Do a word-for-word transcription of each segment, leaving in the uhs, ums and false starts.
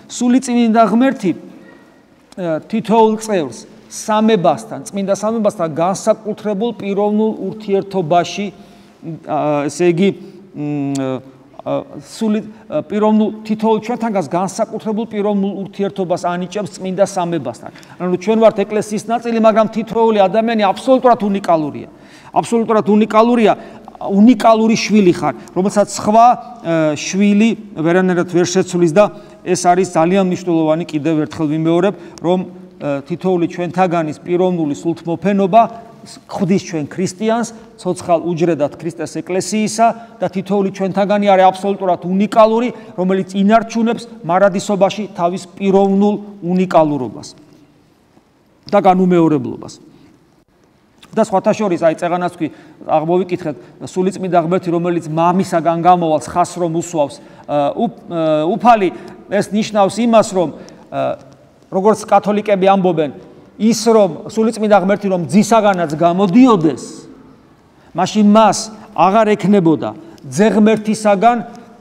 სულიწმინდა ღმერთი თითოეულ წევრს სამებასთან, წმინდა სამებასთან განსაკუთრებულ პიროვნულ ურთიერთობაში, ესე იგი, სული პიროვნულ თითოეულ ჩვენთანგანს განსაკუთრებულ პიროვნულ ურთიერთობას ანიჭებს წმინდა სამებასთან. ანუ ჩვენ ვართ ეკლესიის ნაწილი, მაგრამ თითოეული ადამიანი აბსოლუტურად უნიკალურია. აბსოლუტურად უნიკალურია, უნიკალური შვილი ხარ, რომელსაც სხვა შვილი ვერანაირად ვერ შეცვლის და ეს არის ძალიან მნიშვნელოვანი, კიდევ ერთხელ ვიმეორებ, რომ თითოეული ჩვენთაგანის პიროვნული სულთმოფენობა ხვდის ჩვენ ქრისტიანს, ცოცხალ უჯრედად ქრისტეს ეკლესიისა და თითოეული ჩვენთაგანი არის აბსოლუტურად უნიკალური, რომელიც ინარჩუნებს მარადისობაში თავის პიროვნულ უნიკალურობას და განუმეორებლობას. და სხვათა შორის, აი წეღანაც ვთქვი, აღმოვიკითხეთ, სულიწმინდა ღმერთი, რომელიც მამისაგან გამოვალ ხას რომ უსვავს უფალი, ეს ნიშნავს იმას, რომ როგორც კათოლიკები ამბობენ, ის რომ სულიწმინდა ღმერთი რომ ძისაგანაც გამოდიოდეს, მაშინ მას აღარ ექნებოდა ძე ღმერთისაგან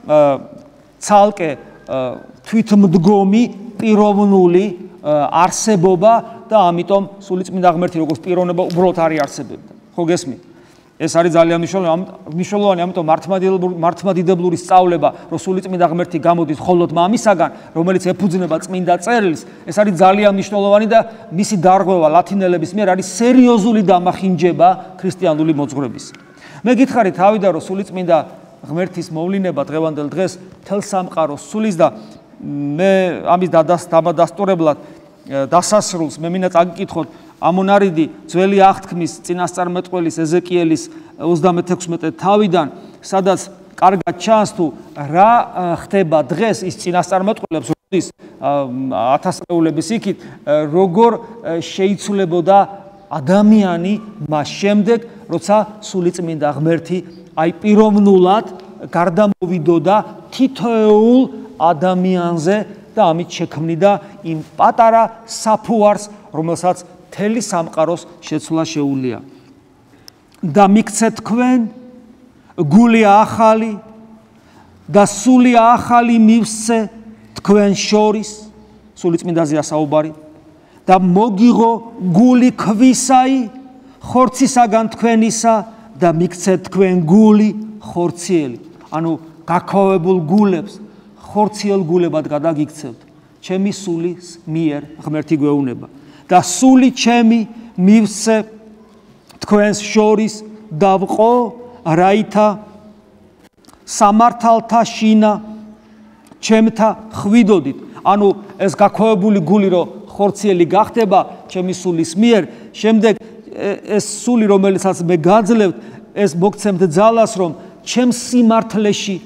ცალკე თვითმდგომი პიროვნული არსებობა და ამიტომ სულიწმინდა ღმერთი როგორც პიროვნება უბრალოდ არ იარსებებდა. ხო გესმით? ეს არის ძალიან მნიშვნელოვანი, ამიტომ მართლმადიდებლური სწავლება, რომ სულიწმინდა ღმერთი გამოდის მხოლოდ მამისაგან, რომელიც ეფუძნება წმინდა წერილს, ეს არის ძალიან მნიშვნელოვანი და მისი დარღვევა ლათინელების მიერ არის სერიოზული დამახინჯება ქრისტიანული მოძღვრების. მე გითხარით თავიდან, რომ სულიწმინდა ღმერთის მოვლინება დღევანდელ დღეს მთელ სამყაროს სულის და მე ამის დამადასტურებლად დასასრულს მე მინდა წაგიკითხოთ ამონარიდი ძველი აღთქმის წინასწარმეტყველის ეზეკიელის ოცდამექვსმეტე თავიდან, სადაც კარგად ჩანს თუ რა ხდება დღეს ის წინასწარმეტყველებს როდის ათასწლეულების იქით, როგორ შეიცვლებოდა ადამიანი მას შემდეგ, როცა სულიწმინდა ღმერთი აი პიროვნულად გარდამოვიდოდა თითოეულ ადამიანზე და ამით შექმნიდა იმ პატარა საფუარს, რომელსაც მთელი სამყაროს შეცვლა შეუძლია. და მიქცეთ თქვენ გულია ახალი და სულია ახალი მივსცე თქვენ შორის, სულიწმინდაზეა საუბარი, და მოგიღო გული ქვისაი ხორცისაგან თქვენისა და მიქცეთ თქვენ გული ხორციელი. ანუ გაქვავებულ გულებს ხორციელ გულებად გადაგიქცევთ, ჩემი სულის მიერ ღმერთი გვეუბნება. და სული ჩემი მივსცე თქვენს შორის დავყო, რაითა სამართალთა შინა ჩემთა ხვიდოდით. ანუ ეს გაქვავებული გული რო ხორციელი გახდება ჩემი სულის მიერ, შემდეგ ეს სული, რომელსაც მე გაძლევთ, ეს მოგცემთ ძალას, რომ ჩემს სიმართლეში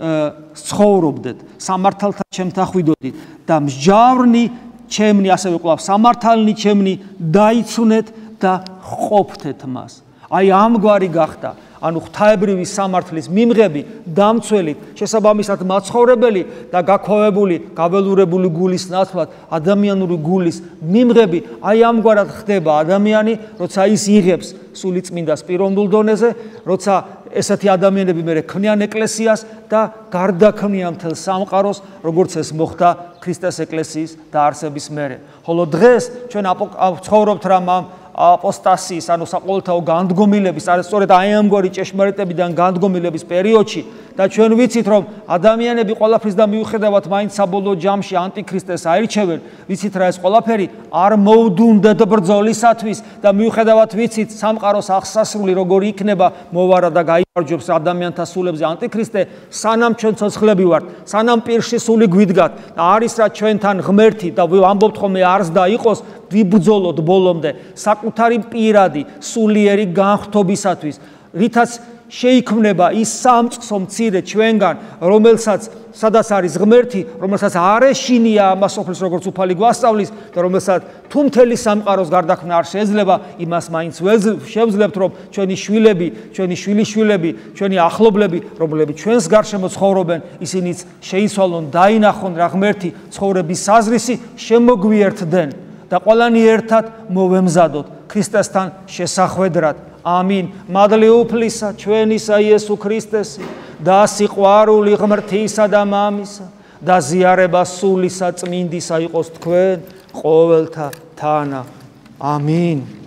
ცხოვრობდეთ, სამართალთა ჩემთა ხვიდოდით და მსჯავრნი ჩემნი, ასევე კვლავ სამართალნი ჩემნი დაიცვნეთ და ყოფთეთ მას. აი ამგვარი გახდა, ანუ ღვთაებრივი სამართლის მიმღები, დამცველი, შესაბამისად მაცხოვრებელი და გაქვავებული, გაველურებული გულის ნაცვლად ადამიანური გულის მიმღები, აი ამგვარად ხდება ადამიანი, როცა ის იღებს სულიწმინდას პიროვნულ დონეზე, როცა ესეთი ადამიანები მერე ქმნიან ეკლესიას და გარდაქმნიან მთელ სამყაროს, როგორც ეს მოხდა ქრისტეს ეკლესიის დაარსების მერე. ხოლო დღეს ჩვენ ცხოვრობთ რამ აპოსტასიის, ანუ საყოველთაო განდგომილების, სწორედ აი ამგვარი ჭეშმარიტებიდან განდგომილების პერიოდში და ჩვენ ვიცით, რომ ადამიანები ყველაფრის და მიუხედავად მაინც საბოლოო ჯამში ანტიქრისტეს აირჩევენ, ვიცით რა ეს ყველაფერი არ მოვდუნდეთ ბრძოლისათვის და მიუხედავად ვიცით სამყაროს აღსასრული როგორი იქნება მოვარა და გაიმარჯვებს ადამიანთა სულებზე ანტიქრისტე, სანამ ჩვენ ცოცხლები ვართ, სანამ პირში სული გვიდგათ და არის რა ჩვენთან ღმერთი და ვამბობთ ხოლმე არს და იყოს, ვიბრძოლოთ ბოლომდე საკუთარი პირადი სულიერი განხრთობისათვის, რითაც შეიქმნება ის სამწყსო მცირე ჩვენგან, რომელსაც სადაც არის ღმერთი, რომელსაც არ ეშინია ამას სოფლის როგორც უფალი გვასწავლის და რომელსაც თუ მთელი სამყაროს გარდაქმნა არ შეიძლება, იმას მაინც შევძლებთ, რომ ჩვენი შვილები, ჩვენი შვილიშვილები, ჩვენი ახლობლები, რომლებიც ჩვენს გარშემო ცხოვრობენ, ისინიც შეიცვალონ, დაინახონ რა ღმერთი ცხოვრების საზრისი შემოგვიერთდნენ და ყველანი ერთად მოვემზადოთ ქრისტესთან შესახვედრად. ამინ. მადლი უფლისა ჩვენისა იესო ქრისტესი და სიყვარული ღმრთისა და მამისა და ზიარება სულისა წმინდისა იყოს თქვენ ყოველთა თანა. ამინ.